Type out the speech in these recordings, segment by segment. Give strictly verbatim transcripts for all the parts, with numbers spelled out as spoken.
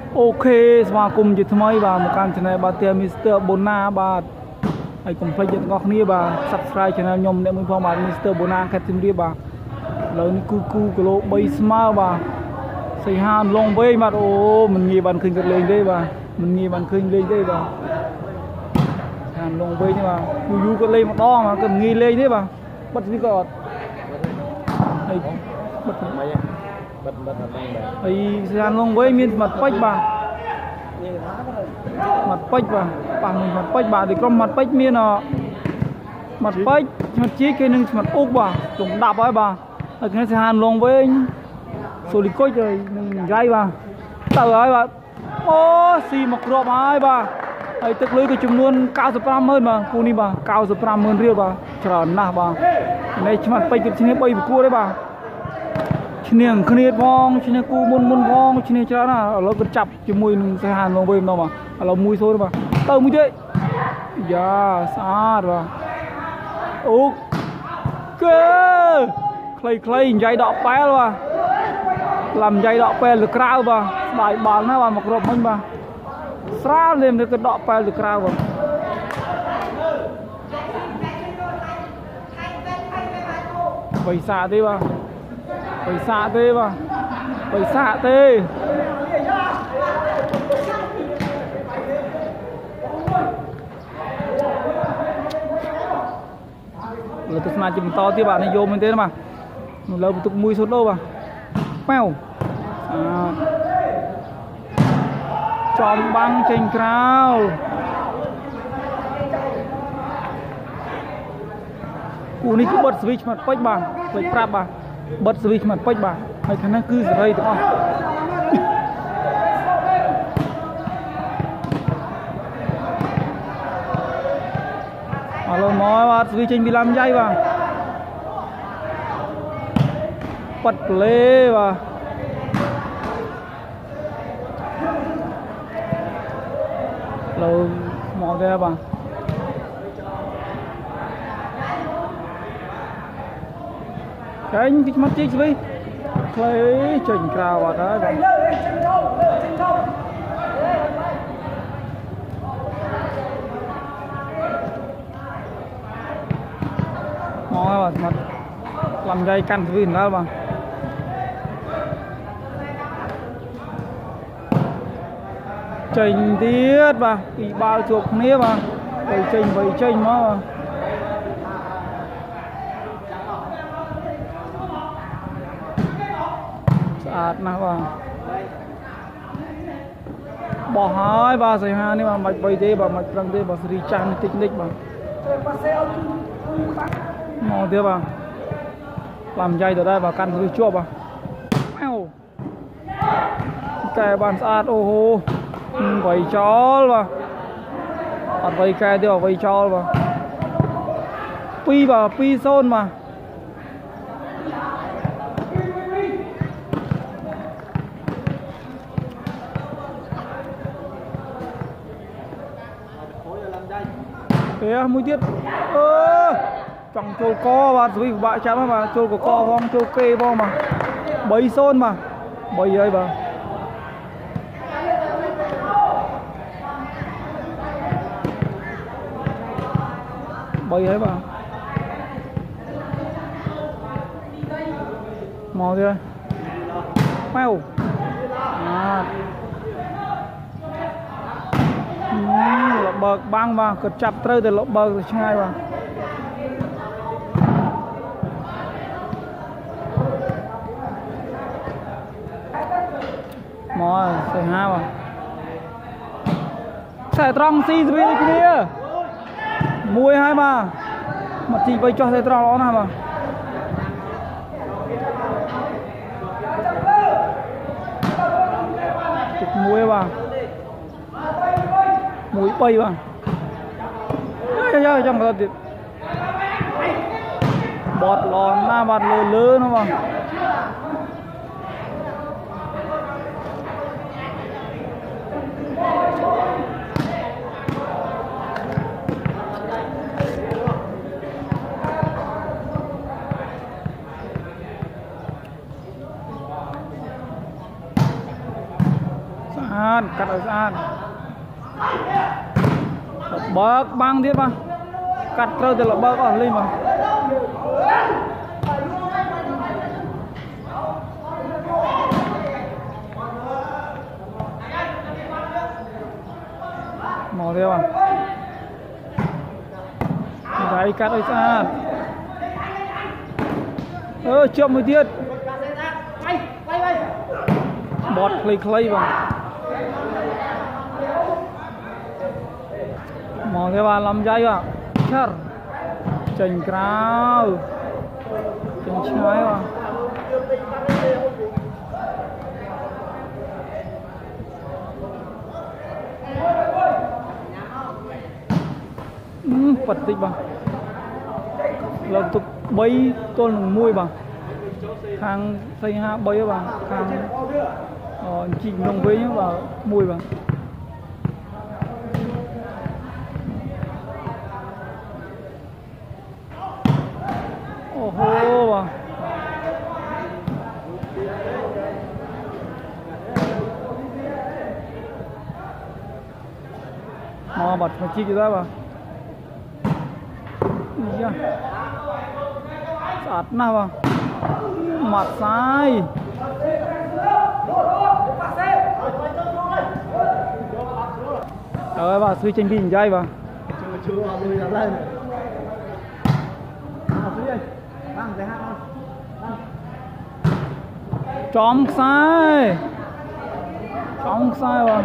Ok, mà cùng chỉ thay và một can channel bà tia Mister Bona bà hãy cùng play chuyện ngọc nia bà subscribe channel nhom để mình phong bà Mister Bona cách tìm đi bà lời ní cu cu của lô bay smile bà xây han long với mặt ô mình nghi bàn khinh lên đây bà mình nghi bàn khinh lên đây bà hàn long với nhưng mà yu yu có lên một đo mà cần nghi lên thế bà bật đi cọt bật bật bật ấy hàn long với miền mặt bách bà mặt bách bà bằng mặt bách bà thì có mặt bách miền à mặt bách mặt chiếc cái nâng mặt úp bà cũng đạp ấy bà ở cái hàn long với số lịch coi rồi gai bà tờ ấy bà ô xì một rộp hai bà ấy tức lưới của chúng luôn cao số pram hơn mà cô đi bà cao số pram hơn riêng bà chờ nà bà này chỉ mặt bay kịp trên bay cua đấy bà trên khné vong trên cu môn môn vong trên chả là nó cứ chập chỉ mùi xe hàn long với đâu mà là mùi thôi bà tờ mùi đấy dạ xa rồi ok clay clay dây đọ pé luôn làm dây đọ pé được rau bà bài bàn nó bà một rộp mình bà sao lên được cái đọ pé được rau bà bày xạ thế bà bày xạ thế bà bày xạ thế là tôi mà chừng to tí bạn này vô mình thế mà lâu tục mùi sốt đâu bà mèo à. Chọn băng trên cao cú này cứ bật switch mặt bách bà bật prap bà bật switch mặt bách bà hay khả năng cứ đây đúng không alo nói bật switch trên bị làm dây bà bật lê bà lâu mò ra bà cánh cái mắt chiếc với lấy chỉnh cao vào đó bà mò bà mặt làm dây căn cái gì đó bà chỉnh tiết bà bị bao chục nếp bà vậy chỉnh vậy chỉnh nó bà sạch nào bà bỏ hai bà xảy hai nếu mà mạch bay thế bà mạch răng thế bà sẽ đi trang tích nick bà mò tiếp bà làm dây từ đây bà căn thử chua bà cái bàn sạch ô hô vầy chó bà ở vầy cái đi vào vầy chó bà pi bà pi xôn mà thế mũi tiếp ơ chẳng trâu co bà dưới của bạn chấm mà trâu của co vong trâu kê vong mà bấy xôn mà bấy ấy bà bấy ấy bà mò kia mèo à lọ bờ băng mà cứ chặt trơi từ lọ bờ từ hai mà mò từ hai mà sẽ trăng xì dưới cái kia mùi hai mà mặt chị vây cho sẽ trăng nó nào mà mùi bà mũi bay bà chơi trong cái gì bọt lòn na bọt lơ lơ nó mà an cắt ở an bớt băng tiếp mà cắt trâu thì là bớt ở lên mà mò theo à đấy cắt ở an ơ chậm một tiết bọt clay clay vào mò theo à làm dây à char chỉnh cao chỉnh trái vào ừ, bật tích vào lần tục bay tôn mùi vào hàng xây ha bay vào hàng ờ, chỉnh đồng với vào mùi vào ô hô vào mò bật một chi ra vào sạt nào vào mặt sai rồi vào suy tranh bình dây vào chóm sai chóm sai vào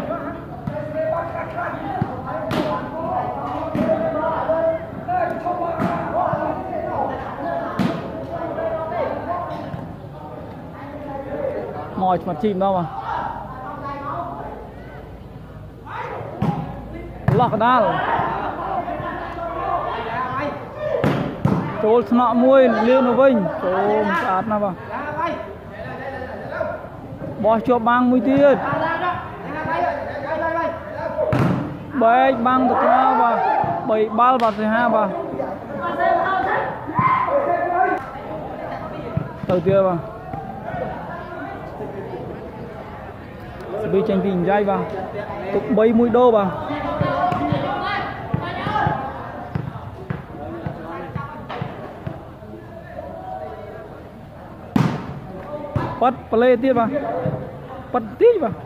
mỏi mặt chìm đâu mà lọt đal trốn nọ môi liên nó vinh trốn sạt nào vào bỏ cho băng mũi tiết bảy băng được nào vào bảy bal vào thì ha vào đầu tiên vào bị tranh bình dây vào tục bay mũi đô vào bắt play tiếp vào bắt tiếp vào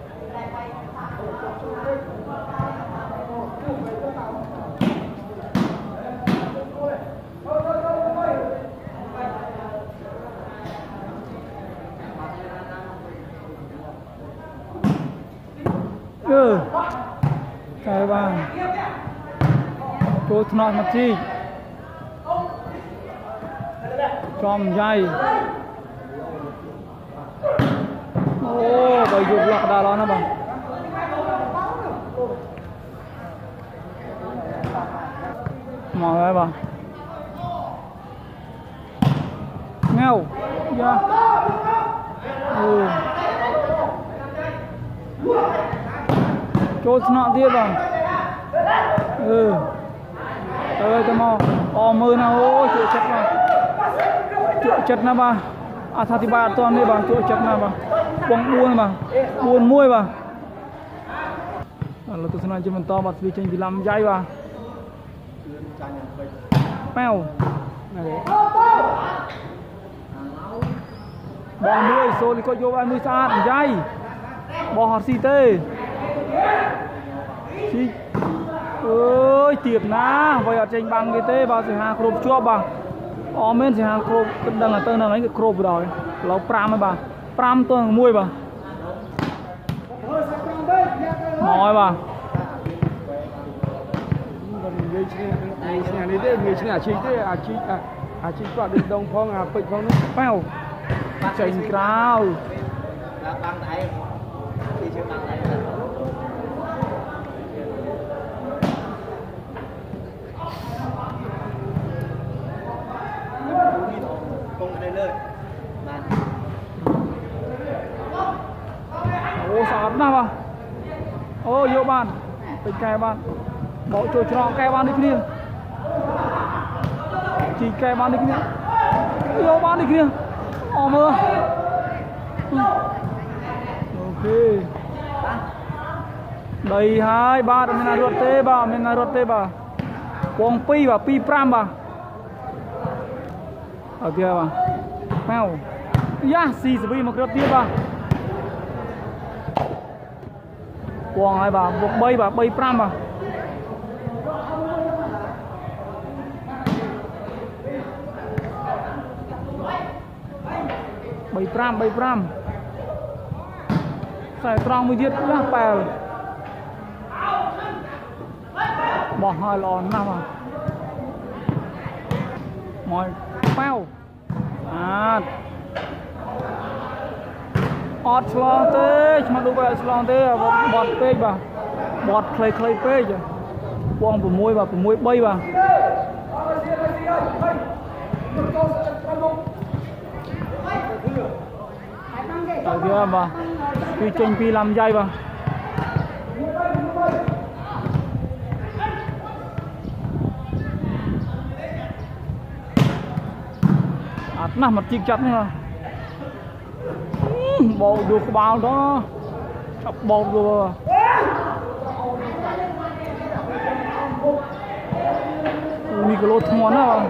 ừ cái vào cô thọ mặt chi chom dây ô bởi dục lọc đà lo nó bằng mò cái bằng nghèo ra ừ chốt nọ tiếp vào ừ ơi tao mò o mưa nào ô chỗ chất vào chỗ chất nào ba à thà thì ba toàn đi bằng chỗ chất nào ba quăng buôn mà buôn muôi mà là tôi nói cho mình to mặt vì tranh vì làm dây vào mèo bò nuôi số thì có vô ăn nuôi xa dây bò hạt xì tê xì ơi tiệp na vậy ở tranh bằng cái tê vào thì hàng crop chua bằng ở bên thì hàng crop đang là tên là mấy cái crop rồi lâu pram ấy bà pram tôi mua bà mỏi bà người người à chi thế à chi à à chi qua được đông phong à pịt phong nó phèo chỉnh cao ô sọt nào à ô vô bàn tình kè bàn bỏ chỗ trọ kè bàn đi kia chỉ kè bàn đi kia vô bàn đi kia o mưa ok đầy hai ba mình là ruột tê ba mình là ruột tê ba quăng pi và pi pram ba ở kia ba mau ya si sebi một ruột tiếp ba quăng hai ba buộc bay ba bay pram ba bay pram bay pram sai trong mới giết lá pèl bỏ hai lon nào mà mọi phao à ọt slon tê mà đúng vậy slon tê bọt pê bà bọt clay clay pê chứ quăng của môi bà của môi bay bà tại kia bà pi chênh pi làm dây bà nah mặt chích chặt nữa bộ được bao đó chọc bột rồi micro thon đó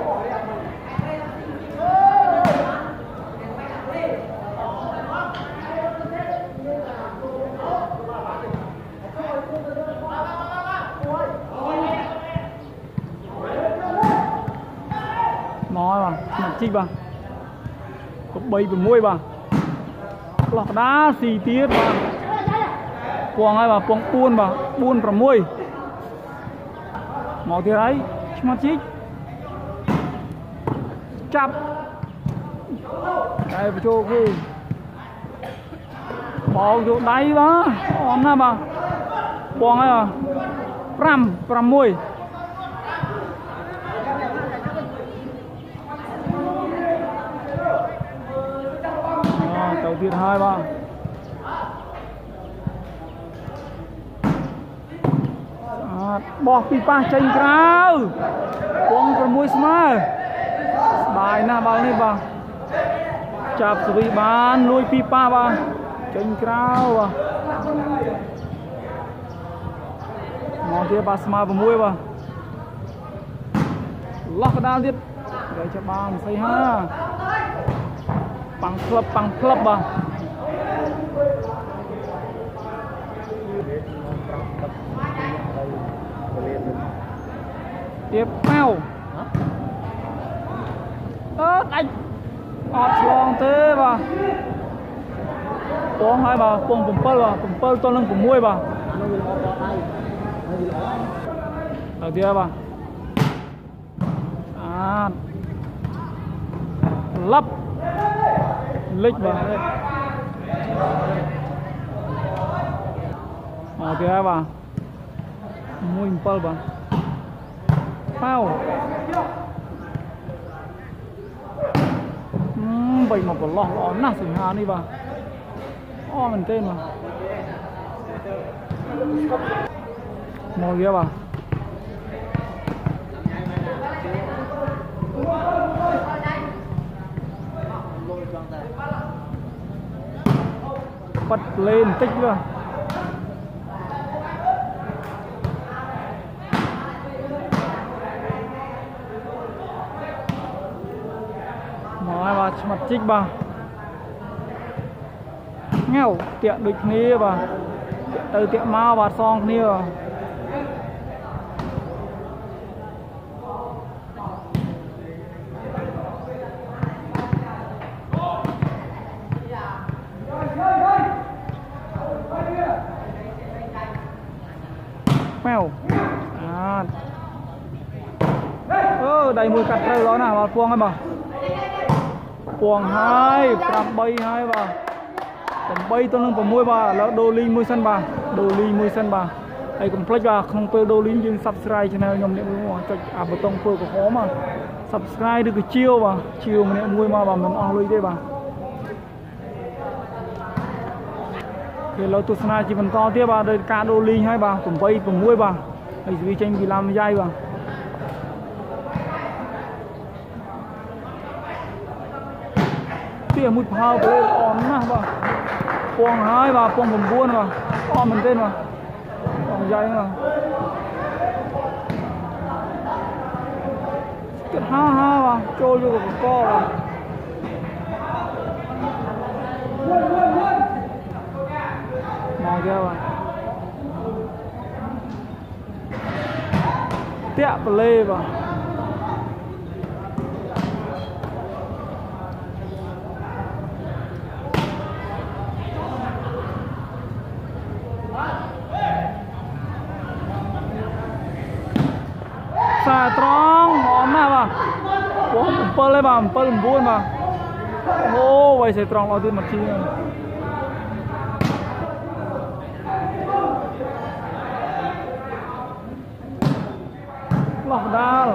nói mà mặt chích bà bay vào môi bà lọt đá xì tiết bà quăng ai bà quăng buôn bà buôn vào môi màu thì đấy mà chích chắp đây bà cho cái bỏ vô đáy bà on ra bà quăng ai bà pram pram môi đầu tiên hai ba à, bỏ pipa chênh cao quăng vào mũi smile bài na bao này ba chạp sự bị bán nuôi pipa ba chênh cao ba mong kia ba smile vào mũi ba lắc đá tiếp để cho ba một xây ha bằng club bằng club bà tiếp theo ơ đánh ọt slong thế bà quăng hai bà quăng bùm pơ bà bùm pơ to lưng của muôi bà ở kia bà à lắp lịch bà ở kia bà muôi pơ bà phao bảy một cái lọ lọ nát xỉn hà đi bà o mình tên mà mồi kia bà bật lên tích luôn nói bà mặt chích bà nghèo tiện địch nia bà từ tiện mau bà xong nia mèo à ơ đầy mùi cắt trâu đó nào bà Phương hay bà quăng hai làm bay hai bà còn bay tôi lưng vào môi bà là đô ly môi sân bà đô ly môi sân bà đây cũng plek bà không tôi đô ly nhưng subscribe channel nhom niệm mua cho à bờ tông phơi của khó mà subscribe được cái chiêu bà chiêu mà niệm môi mà bà mình on lui đây bà thì lâu tôi snai chỉ phần to tiếp bà đây cá đô ly hai bà cũng bay cùng môi bà đây vì tranh vì làm dây bà tia mũi phao lên on na bà quăng hai bà quăng bùm buôn bà on mình tên mà còn dây mà cái ha ha mà trôi vô cái co rồi mò kia mà tẹo play mà xa tròn ổn nào mà ủa pơ lên mà pơ làm buôn mà ô vậy sẽ tròn lao tiên mặt chi này lọc đal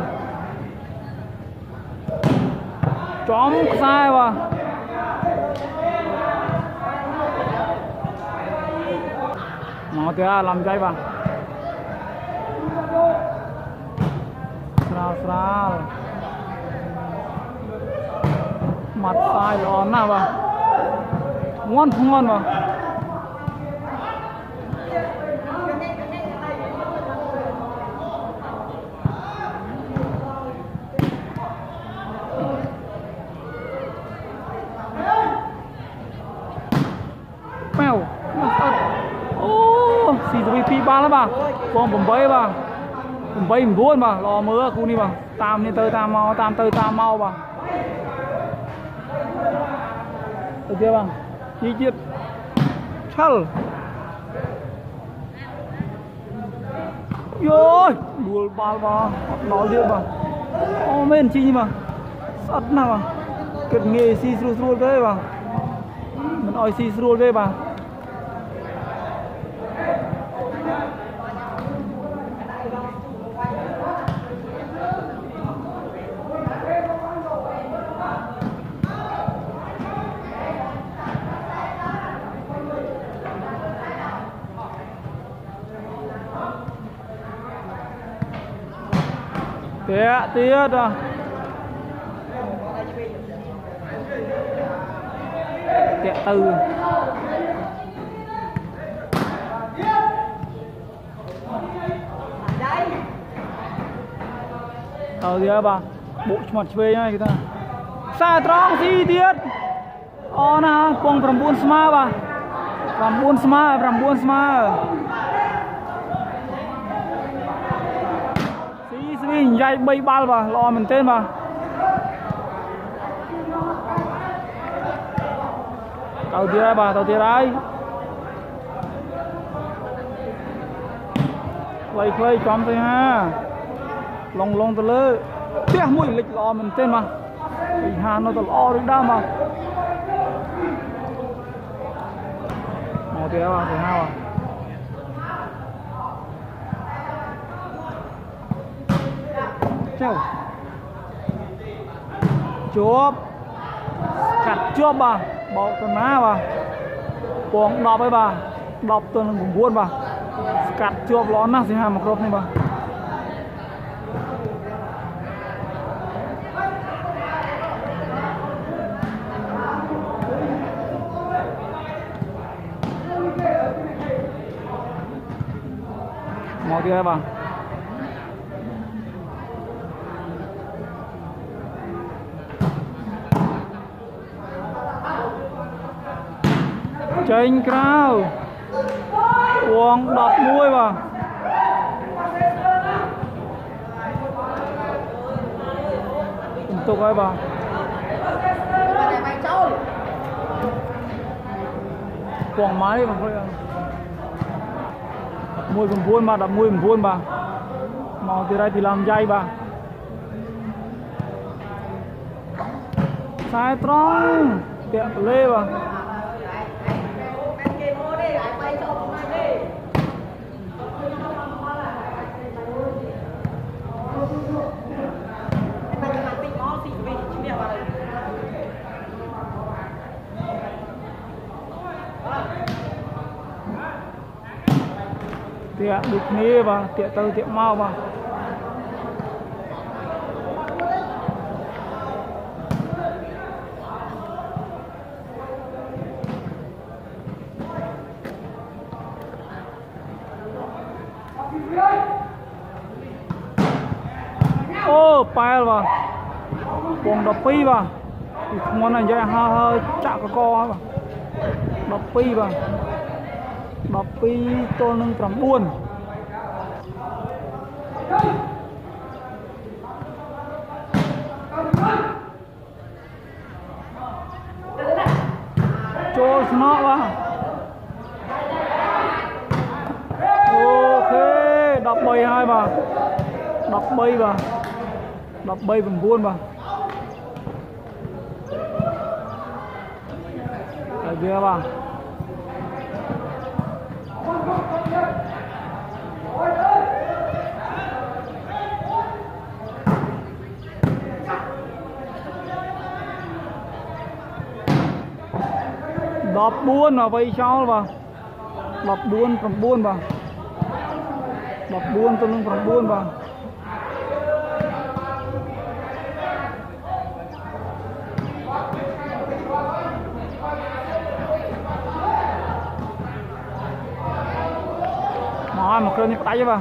chóm sai mà nó kìa làm dây vào sao sao mặt sai lón nào vào ngon không ngon vào mèo ô xì rồi pi ba lắm bà con bấm bấy bà bấm bấy mình buôn bà lo mưa cu đi bà tam nên tơi tam mau tam tơi tam mau bà được chưa bà chi tiết chal rồi đuổi ba bà nó liệt bà ô men chi mà sắt nào bà kết nghề xì sưu sưu thế bà mình oi xì sưu thế bà tía tía à tía từ tao tía bà bộ mặt chơi nhá kita xa tròn si tiết o na pong perempuan sma bà perempuan sma perempuan sma mình dây bay bal vào lo mình tên vào tàu tia bà tàu tia đấy quay quay chóm thôi ha lông lông tao lơ tiếc mũi lịch lo mình tên mà bị hà nó tao lo được đau mà màu tia vào thì hao à chụp cắt chụp bà bỏ tuần má bà buông đọc với bà đọc tuần cũng buôn bà cắt chụp lón nè xin hàng một rộp này bà màu kia bà chênh cao uống đọc nuôi vào tiếp tục ấy vào quảng máy mà thôi mùi cũng buôn mà đập mùi cũng buôn bà màu từ đây thì làm dây bà sai tròn tiệm lê bà tiệm được nghe và tiệm tơ tiệm mau mà ô phải bà quần đập pi bà món này vậy ha hơi chạm cái co bà đập pi bà đập pi tôi nâng trầm buồn cho nó bà ok đập bay hai bà đập bay bà đập bay bằng buôn bà ở kia bà đập buôn là vây sao bà đập buôn còn buôn bà đập buôn tôi lưng còn buôn bà mà một cơn như tay chứ bà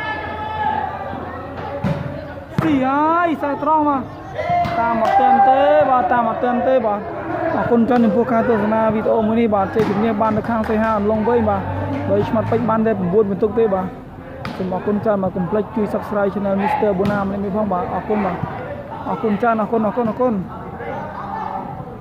gì ai sao trông mà ta một tên tế bà ta một tên tế bà à con chân những phuc tôi na video mới đi bà chơi cũng như ban được khang xây ha long với bà với smart bách ban đây cũng buôn một tục tế bà cùng bà con chân mà cùng like chui subscribe channel Mister Bonam lên mới phong bà à con bà à con chân à con à con à con